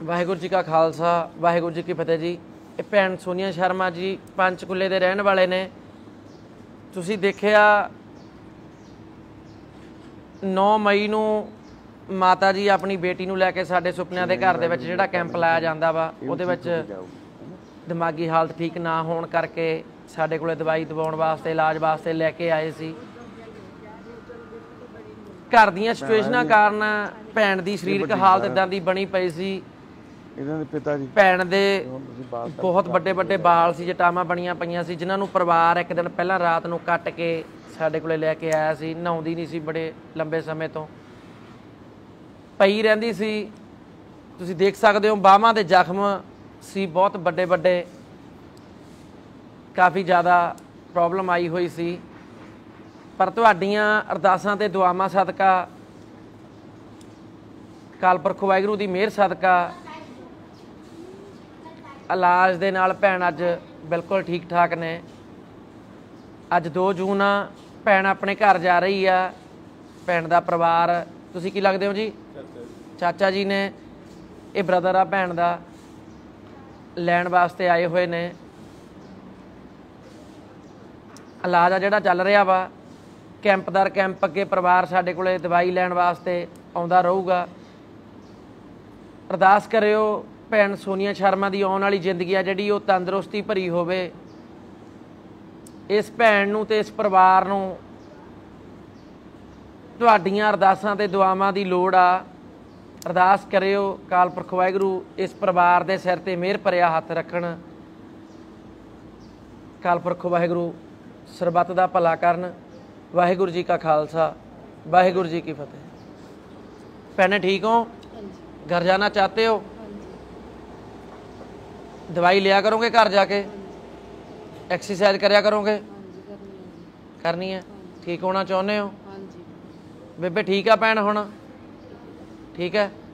ਵਾਹਿਗੁਰੂ ਜੀ ਕਾ ਖਾਲਸਾ ਵਾਹਿਗੁਰੂ ਜੀ ਕੀ ਫਤਿਹ ਜੀ। ਇਹ ਭੈਣ ਸੋਨੀਆ ਸ਼ਰਮਾ ਜੀ ਪੰਚਕੂਲੇ ਦੇ ਰਹਿਣ ਵਾਲੇ ਨੇ। ਤੁਸੀਂ ਦੇਖਿਆ 9 ਮਈ ਨੂੰ ਮਾਤਾ ਜੀ ਆਪਣੀ ਬੇਟੀ ਨੂੰ ਲੈ ਕੇ ਸਾਡੇ ਸੁਪਨਿਆਂ ਦੇ ਘਰ ਦੇ ਵਿੱਚ ਜਿਹੜਾ ਕੈਂਪ ਲਾਇਆ ਜਾਂਦਾ ਵਾ, ਉਹਦੇ ਵਿੱਚ ਦਿਮਾਗੀ ਹਾਲਤ ਠੀਕ ਨਾ ਹੋਣ ਕਰਕੇ ਸਾਡੇ ਕੋਲੇ ਦਵਾਈ ਦਵਾਉਣ ਵਾਸਤੇ ਇਲਾਜ ਵਾਸਤੇ ਲੈ ਕੇ ਆਏ ਸੀ। घर ਦੀਆਂ ਸਿਚੁਏਸ਼ਨਾਂ ਕਾਰਨ ਭੈਣ ਦੀ ਸਰੀਰਕ ਹਾਲਤ ਇਦਾਂ ਦੀ ਬਣੀ ਪਈ ਸੀ। ਇਹਨਾਂ ਦੇ ਪਿਤਾ ਜੀ ਭੈਣ ਦੇ ਬਹੁਤ ਵੱਡੇ ਵੱਡੇ ਬਾਲ ਸੀ, ਜਟਾਵਾਂ ਬਣੀਆਂ ਪਈਆਂ ਸੀ, ਜਿਨ੍ਹਾਂ ਨੂੰ ਪਰਿਵਾਰ ਇੱਕ ਦਿਨ ਪਹਿਲਾਂ ਰਾਤ ਨੂੰ ਕੱਟ ਕੇ ਸਾਡੇ ਕੋਲੇ ਲੈ ਕੇ ਆਇਆ ਸੀ। ਨਹਾਉਂਦੀ ਨਹੀਂ ਸੀ ਬੜੇ ਲੰਬੇ ਸਮੇਂ ਤੋਂ, ਪਈ ਰਹਿੰਦੀ ਸੀ। ਤੁਸੀਂ ਦੇਖ ਸਕਦੇ ਹੋ ਬਾਹਾਂ ਦੇ ਜ਼ਖਮ ਸੀ ਬਹੁਤ ਵੱਡੇ ਵੱਡੇ, ਕਾफ़ी ज़्यादा प्रॉब्लम आई हुई सी। पर तुहाडियां अरदासां ते दुआवां सदका, काल पुरख वाहिगुरू दी मेहर सदका इलाज दे नाल भैण अज बिल्कुल ठीक ठाक ने। अज 2 जून भैण अपने घर जा रही आ। भैण दा परिवार तुसीं की लगदे हो जी? चाचा जी ने, ये ब्रदर आ भैण दा, लैण वास्ते आए हुए ने। इलाज आ जिहड़ा चल रहा वा, कैंप दर कैंप अगे परिवार साडे कोले दवाई लैण वास्ते आउंदा रहूगा। अरदास करियो भैण सोनिया शर्मा दी आउण वाली जिंदगी आ जिहड़ी वो तंदुरुस्ती भरी होवे। इस भैण नूं ते इस परिवार नूं तुहाडीआं अरदासां ते दुआवां दी लोड़ आ। अरदास करियो काल पुरख वाहिगुरू इस परिवार दे सिर ते मेहर भरिया हत्थ रखण। काल पुरख वाहिगुरू सरबत दा भला करन। वाहिगुरू जी का खालसा वाहिगुरू जी की फतेह। भैने ठीक हो? घर जाना चाहते हो? दवाई लिया करोगे घर जाके? एक्सरसाइज करया करोगे? करनी है? ठीक होना चाहुंदे हो? बेबे ठीक है भैन हुण? ठीक है।